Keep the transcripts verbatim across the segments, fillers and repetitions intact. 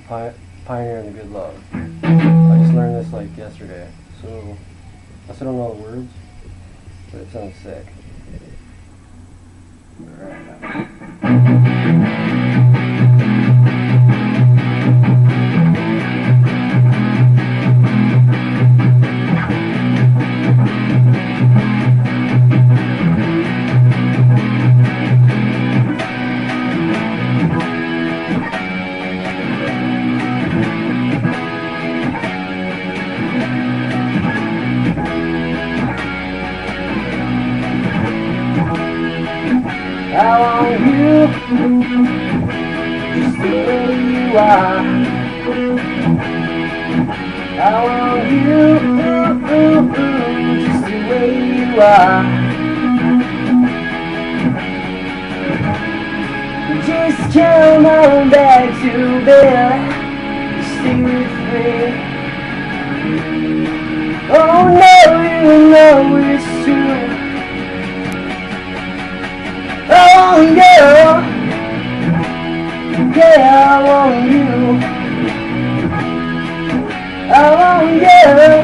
Pi Pioneering the Good Love. I just learned this like yesterday, so I still don't know the words, but it sounds sick. Alright. I want you just the way you are. I want you ooh, ooh, ooh, just the way you are. Just come on back to bed, stay with me. Oh no, you know it's true. I want you, yeah, I want you. I want you.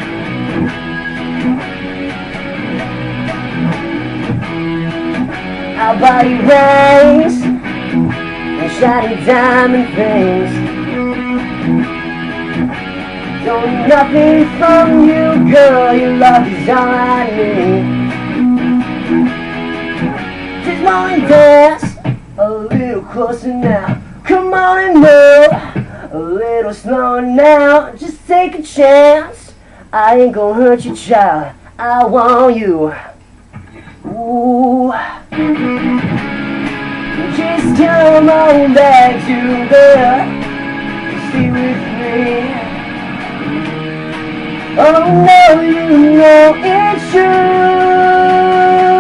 I'll buy you rings and shiny diamond things. Don't need nothing from you, girl, your love is all I need. Just wanna dance a little closer now. Come on and move a little slower now. Just take a chance, I ain't gonna hurt you, child. I want you. Ooh. Just come on back to bed, stay with me. Oh no, you know it's true.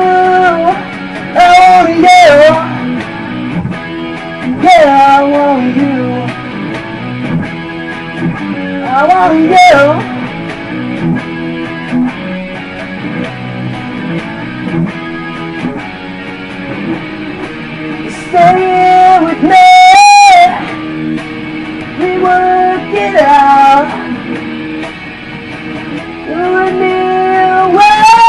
I want you, yeah, I want you. I want you. Stay here with me, we work it out. With me away.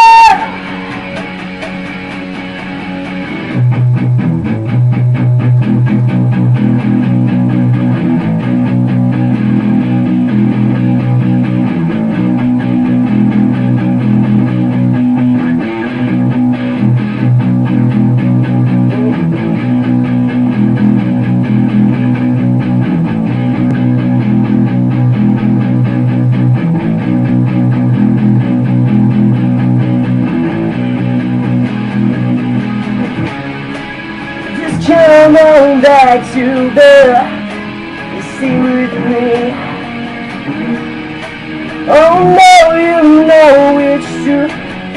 Come on back to bed and stay with me. Oh no, you know it's true.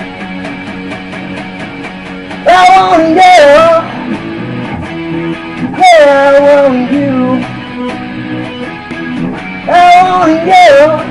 I want you, yeah, I want you. I want you.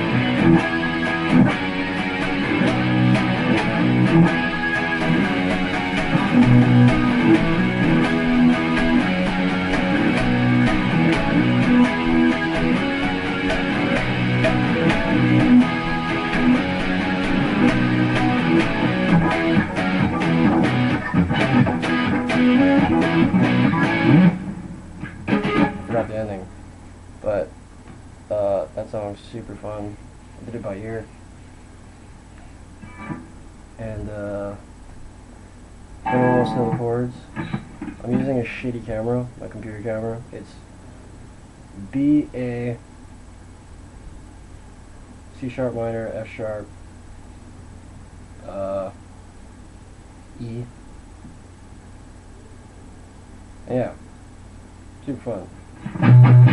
Forgot the ending, but uh, that song's super fun. I did it by ear, and uh, I don't almost know the chords. I'm using a shitty camera, my computer camera. It's B A C sharp minor, F sharp, uh, E. Yeah, super fun.